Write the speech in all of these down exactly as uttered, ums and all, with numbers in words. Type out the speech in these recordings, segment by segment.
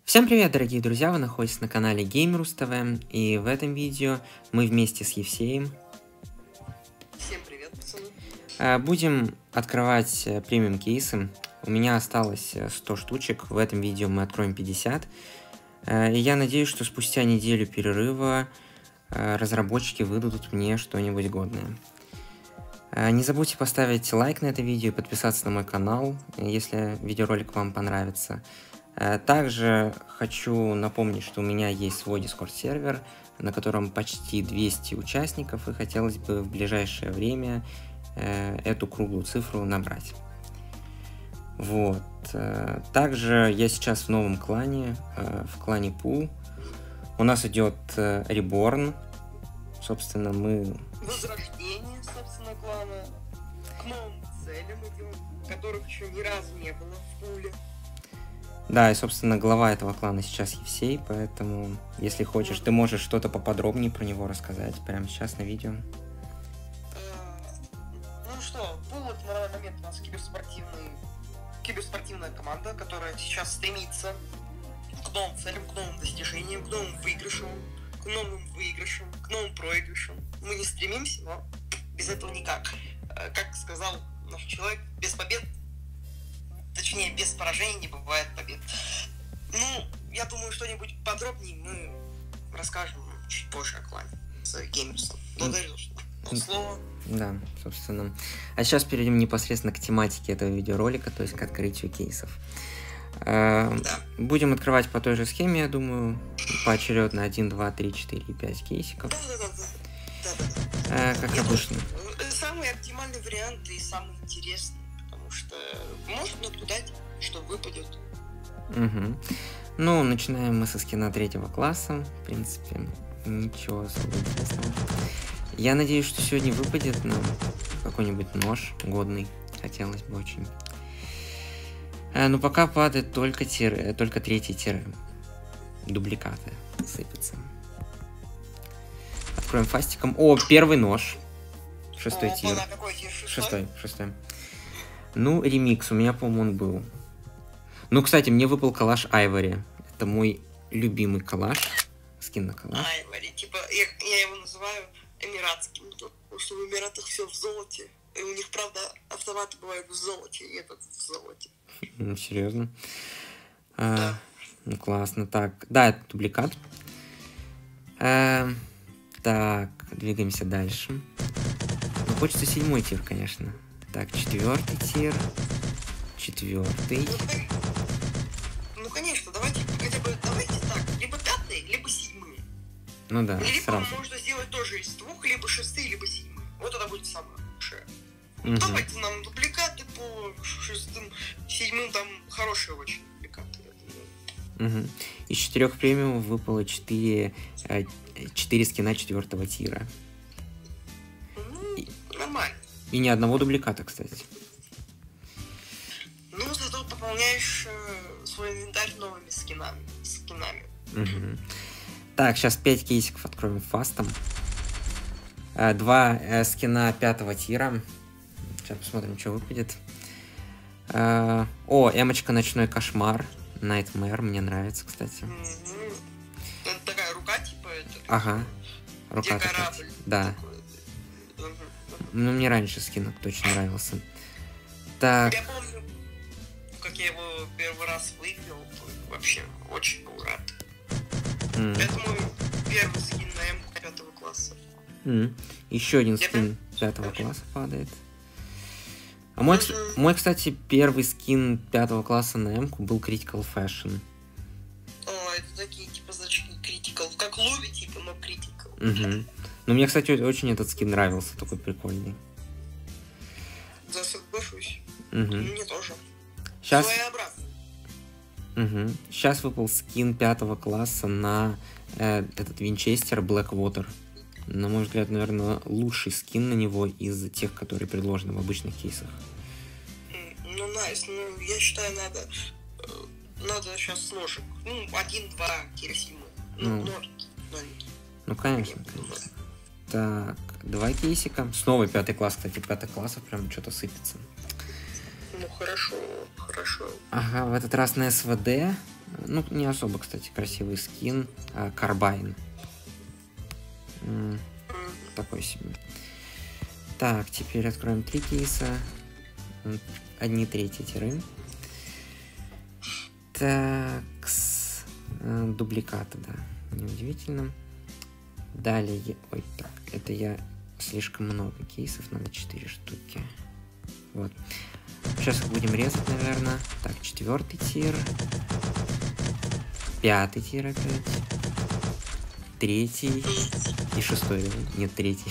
Всем привет, дорогие друзья! Вы находитесь на канале Gamerus ти ви, и в этом видео мы вместе с Евсеем Всем привет, пацаны. будем открывать премиум кейсы. У меня осталось сто штучек, в этом видео мы откроем пятьдесят. И я надеюсь, что спустя неделю перерыва разработчики выдадут мне что-нибудь годное. Не забудьте поставить лайк на это видео и подписаться на мой канал, если видеоролик вам понравится. Также хочу напомнить, что у меня есть свой Discord сервер, на котором почти двести участников, и хотелось бы в ближайшее время э, эту круглую цифру набрать. Вот. Также я сейчас в новом клане, э, в клане Pool. У нас идет э, Reborn. Собственно, мы... Возрождение, собственно, клана. К новым целям идем, которых еще ни разу не было в пуле. Да, и, собственно, глава этого клана сейчас Евсей, поэтому, если хочешь, ты можешь что-то поподробнее про него рассказать прямо сейчас на видео. Ну что, Пул — это на данный момент у нас киберспортивный, киберспортивная команда, которая сейчас стремится к новым целям, к новым достижениям, к новым выигрышам, к новым выигрышам, к новым проигрышам. Мы не стремимся, но без этого никак. Как сказал наш человек, без побед, точнее, без поражений не бывает побед. Ну, я думаю, что-нибудь подробнее мы расскажем чуть позже о клане с Геймерсом. Благодарю за слово. Да, собственно. А сейчас перейдем непосредственно к тематике этого видеоролика, то есть к открытию кейсов. Да. Будем открывать по той же схеме, я думаю, поочередно один, два, три, четыре, пять кейсиков. Да, да, да, да, да, да. Как я обычно. Думаю, самый оптимальный вариант и самый интересный. Потому что может наблюдать, что выпадет. Угу. Ну, начинаем мы со скина третьего класса. В принципе, ничего особо интересного. Я надеюсь, что сегодня выпадет нам какой-нибудь нож годный. Хотелось бы очень. А, ну, пока падает только, тиры, только третий тиры. Дубликаты сыпятся. Откроем фастиком. О, первый нож. Шестой О, тир. какой тир? Шестой? Шестой, шестой. Ну, ремикс, у меня, по-моему, он был. Ну, кстати, мне выпал калаш Айвори. Это мой любимый калаш. Скин на калаш. Айвори, типа, я, я его называю эмиратским, потому что в Эмиратах все в золоте. И у них, правда, автоматы бывают в золоте, и этот в золоте. Ну, серьезно? А, да. Ну, классно. Так, да, это дубликат. А, так, двигаемся дальше. Ну, хочется седьмой тир, конечно. Так, четвертый тир. Четвертый. Ну, ну, конечно, давайте хотя бы, давайте так, либо пятый, либо седьмой. Ну да, либо сразу. можно сделать тоже из двух, либо шестые, либо седьмые. Вот это будет самое лучшее. Угу. Давайте нам дубликаты по шестым, седьмым, там хорошие очень дубликаты. Угу. Из четырех премиумов выпало четыре, четыре скина четвертого тира. Ну, и... нормально. И ни одного дубликата, кстати. Ну, зато пополняешь э, свой инвентарь новыми скинами. скинами. Угу. Так, сейчас пять кейсиков откроем фастом. Два э, скина пятого тира. Сейчас посмотрим, что выпадет. Э, о, эмочка Ночной Кошмар. Nightmare, мне нравится, кстати. Mm-hmm. Это такая рука, типа, это... Ага. Рука где такая. корабль. Да. Такой. Ну, мне раньше скинок точно нравился. Так. Я помню, как я его первый раз выиграл, вообще очень был рад. Mm. Это мой первый скин на М пятого класса. Mm. Еще один я скин прям... пятого класса падает. А мой, mm-hmm. мой, кстати, первый скин пятого класса на М-ку был Critical Fashion. О, это такие, типа, значки Critical. Как Луви, типа, но Critical. Угу. Ну, мне, кстати, очень этот скин нравился, такой прикольный. Да, соглашусь. Угу. Мне тоже. Сейчас... Своеобразно. Угу. Сейчас выпал скин пятого класса на э, этот Винчестер Blackwater. На мой взгляд, наверное, лучший скин на него из тех, которые предложены в обычных кейсах. Ну, найс. Ну, я считаю, надо... Надо сейчас ножик. Ну, один-два керосима. Ну, ну, ножики. ну, конечно, конечно. Так, два кейсика. Снова пятый класс, кстати, пятый классов прям что-то сыпется. Ну хорошо, хорошо. Ага, в этот раз на СВД. Ну, не особо, кстати, красивый скин. А, Карбайн. М, такой себе. Так, теперь откроем три кейса. М, Одни третьи тиры. Так, с- э, дубликаты, да, неудивительно. Далее, я- ой, так, это я слишком много кейсов, надо четыре штуки. Вот. Сейчас их будем резать, наверное. Так, четвертый тир. Пятый тир опять. Третий. И шестой, да? Нет, третий.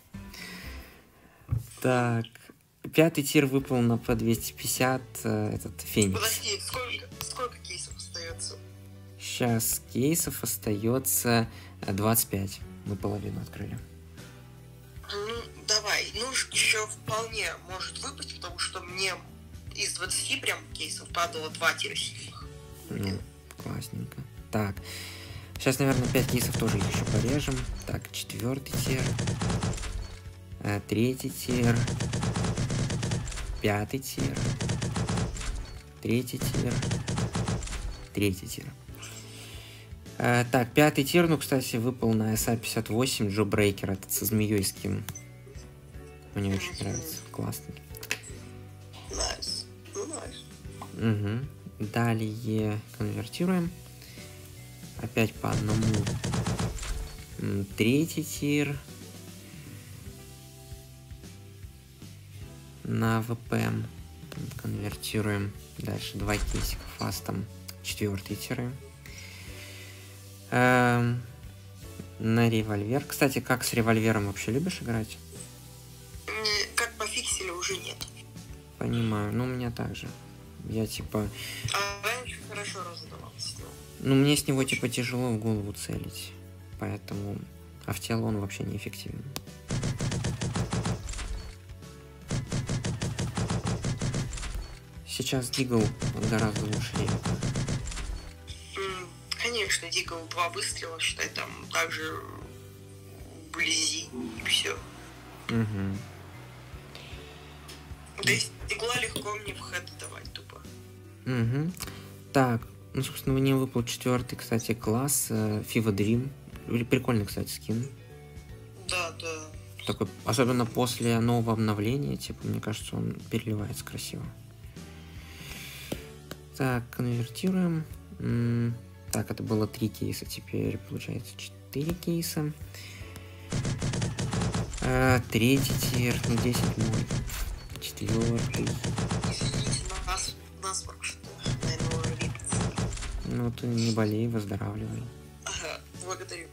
Так. Пятый тир выпал на по двести пятьдесят. э, Этот Феникс. Подожди, сколько, сколько кейсов остается? Сейчас кейсов остается э, двадцать пять. Мы половину открыли. Ну, давай. Ну, еще вполне может выпасть, потому что мне из двадцати прям кейсов падало два тира синих. Ну, классненько. Так. Сейчас, наверное, пять кейсов тоже их еще порежем. Так, четвертый тир. э, Третий тир. Пятый тир. Третий тир. Третий тир. Э, так, пятый тир, ну, кстати, выпал на эс а пятьдесят восемь Джо Брейкер. Этот со змеей скин. Мне очень нравится. Классный. Найс. Ну, найс. Угу. Далее конвертируем. Опять по одному. М, Третий тир. На ВП. Конвертируем. Дальше два кейсика фастом. Четвертый тиры. Эм, на револьвер. Кстати, как с револьвером вообще любишь играть? Мне как пофиксили, уже нет. Понимаю. Ну, у меня также. Я типа... А раньше хорошо раздавался. Ну, мне с него типа тяжело в голову целить. Поэтому... А в тело он вообще неэффективен. Сейчас Дигл гораздо лучше ревика. М, Конечно, Дигл два выстрела, считай, там также вблизи, и все. Угу. Да из Дигла легко мне в хэт давать тупо. Угу. Так, ну, собственно, мне выпал четвертый, кстати, класс. э, Fever Dream. При- Прикольный, кстати, скин. Да, да. Такой, особенно после нового обновления, типа, мне кажется, он переливается красиво. Так, конвертируем. М, Так, это было три кейса, теперь получается четыре кейса. А, третий тир, ну десять мой. Четвертый. Извините, на нас, насморк что-то, наверное, уже видится. Ну ты не болей, выздоравливай. Ага, благодарю.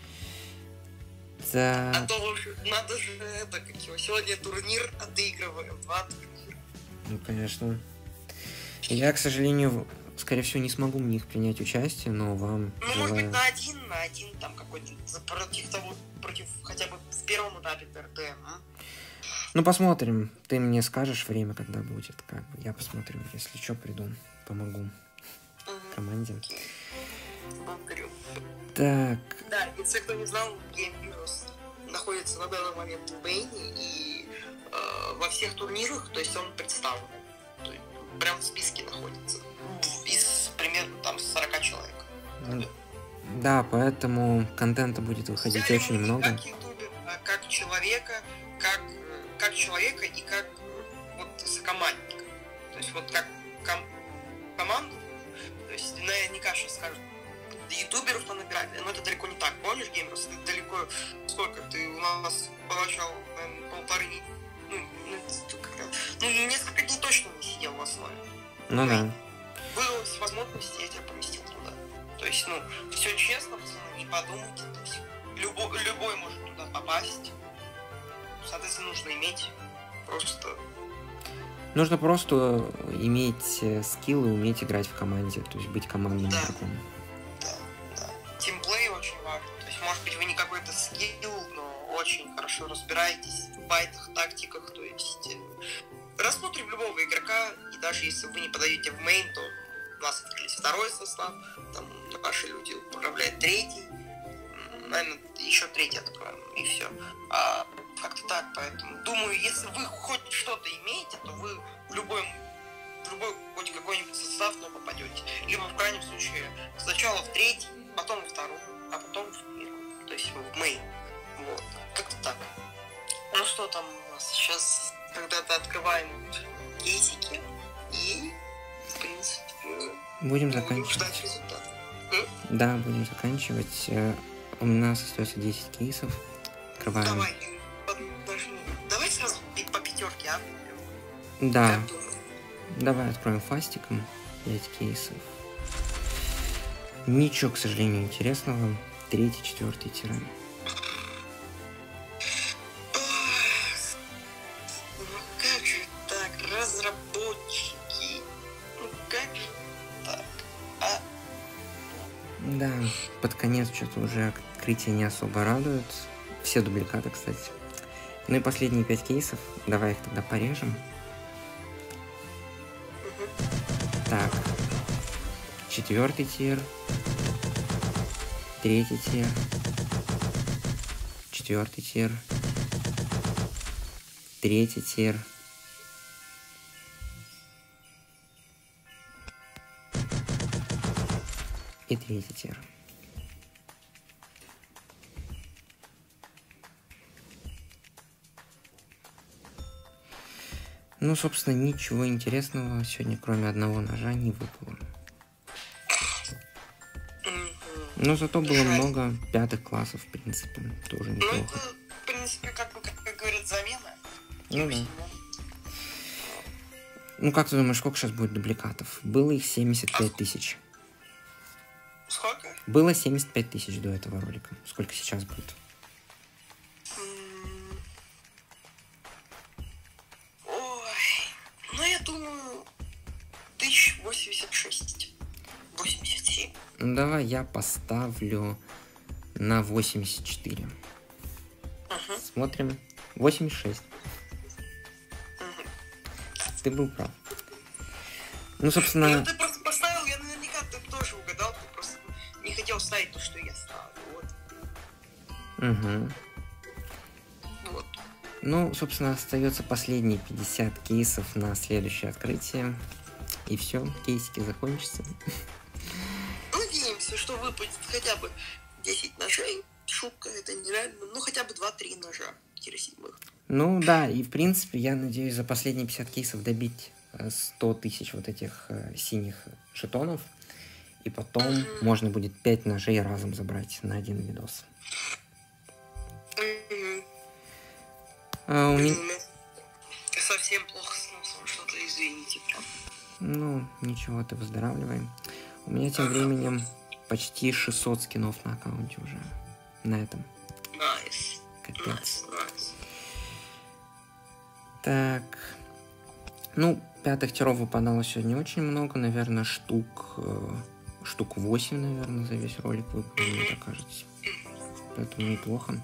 А Так, то уже надо же это, как его, сегодня турнир отыгрываем, два турнира. ну конечно. Я, к сожалению, скорее всего, не смогу в них принять участие, но вам Ну, может желаю... быть, на один, на один, там какой-то, за- против того, против, хотя бы в первом этапе ТРТ, а? Ну, посмотрим. Ты мне скажешь время, когда будет. Как бы я посмотрю. Если что, приду. Помогу Мгм. команде. Благодарю. Так. Да, если кто не знал, Game Heroes находится на данный момент в Бэйне и э, во всех турнирах, то есть он представлен. То есть прям в списке находится. Из примерно там сорока человек. м, Да, поэтому контента будет выходить Взяли очень его не много. как ютубер, а как человека, как, э, как человека и как э, вот сокомандника. То есть вот как ком- команду, то есть наверняка сейчас скажут, да ютуберов понабирали, но это далеко не так. Помнишь, Геймерс, ты далеко, сколько ты у нас поначалу, наверное, полторы, ну, ну, это как-то, ну, несколько дней точно не сидел в основе. Ну да. Выдалась возможность, я тебя поместил туда. То есть, ну, все честно, пацаны, не подумайте. То есть, любой, любой может туда попасть. Соответственно, нужно иметь просто... Нужно просто иметь э, скилл и уметь играть в команде, то есть быть командным Да. игроком. Да, да. Тимплей очень важен. То есть, может быть, вы не какой-то скилл, но очень хорошо разбираетесь в байтах, тактиках. То есть, э, рассмотрим любого игрока, и даже если вы не подаете в мейн, то у нас открылись второй состав, там наши люди управляют третий, м, наверное, еще третий откроем, и все. А как-то так, поэтому думаю, если вы хоть что-то имеете, то вы в любой в любой хоть какой-нибудь состав, но попадете. Либо в крайнем случае сначала в третий, потом во второй, а потом в первый. То есть в мейн. Вот. Как-то так. Ну что там у нас? Сейчас когда-то открываем кейсики и, в принципе, будем заканчивать. Результат. Да, будем заканчивать. У нас остается десять кейсов. Открываем. Давай, подожди. Давай сразу по пятерке, а? Да. Давай откроем фастиком пять кейсов. Ничего, к сожалению, интересного. Третий, четвертый тиран. Ну как же так, разработчики? Ну как же так, а? Да, под конец что-то уже открытие не особо радует. Все дубликаты, кстати. Ну и последние пять кейсов. Давай их тогда порежем. Так. Четвертый тир. Третий тир. Четвертый тир. Третий тир. И третий тир. Ну, собственно, ничего интересного сегодня, кроме одного ножа, не выпало. Но зато было много пятых классов, в принципе, тоже неплохо. Ну, это, в принципе, как бы, как, как говорят, замена. Ну да. Ну, как ты думаешь, сколько сейчас будет дубликатов? Было их семьдесят пять тысяч. Сколько? Было семьдесят пять тысяч до этого ролика. Сколько сейчас будет? Ой, ну я думаю, тысяч восемьдесят шесть. восемьдесят семь. Ну, давай я поставлю на восемьдесят четыре. Угу. Смотрим. восемьдесят шесть. Угу. Ты был прав. Ну, собственно... Ну, ты просто поставил, я наверняка ты тоже угадал, ты просто не хотел ставить то, что я ставлю. Вот. Угу. Вот. Ну, собственно, остается последние пятьдесят кейсов на следующее открытие. И все, кейсики закончатся. Надеемся, что выпадет хотя бы десять ножей. Шутка, это нереально. Ну, хотя бы два-три ножа тире-седьмых. Ну, да, и в принципе, я надеюсь за последние пятьдесят кейсов добить сто тысяч вот этих э, синих жетонов. И потом mm-hmm. можно будет пять ножей разом забрать на один видос. Mm-hmm. А, у меня... Совсем плохо с носом, что-то, извините. Ну, ничего, ты выздоравливай. У меня тем временем почти шестьсот скинов на аккаунте уже. На этом. Найс. Капец. Найс, найс. Так. Ну, пятых тиров выпадало сегодня очень много. Наверное, штук... Э, штук восемь, наверное, за весь ролик выпало, мне так кажется. Поэтому неплохо.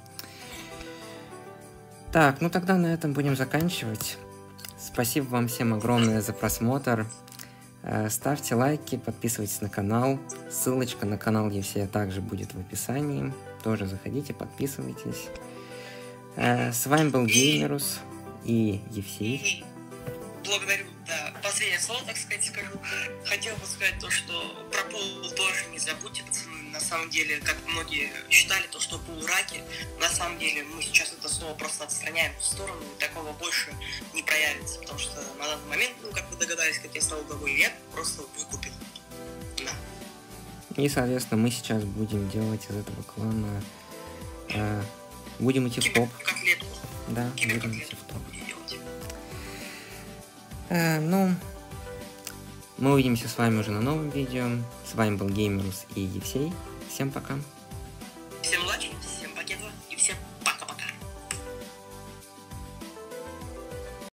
Так, ну тогда на этом будем заканчивать. Спасибо вам всем огромное за просмотр. Ставьте лайки, подписывайтесь на канал. Ссылочка на канал Евсея также будет в описании. Тоже заходите, подписывайтесь. С вами был Геймерус и Евсей. Благодарю, да. Последнее слово, так сказать, скажу. Хотел бы сказать то, что про пул тоже не забудьте, пацаны. На самом деле, как многие считали, то, что пул раки, на самом деле мы сейчас это слово просто отстраняем в сторону, и такого больше не проявится, потому что на данный момент, ну, как вы догадались, как я стал главой, я просто выкупил. Да. И, соответственно, мы сейчас будем делать из этого клана... Э, будем идти в топ. Киберкотлетку. Да, будем идти в топ. Э, ну, мы увидимся с вами уже на новом видео. С вами был Геймерус и Евсей. Всем пока. Всем удачи.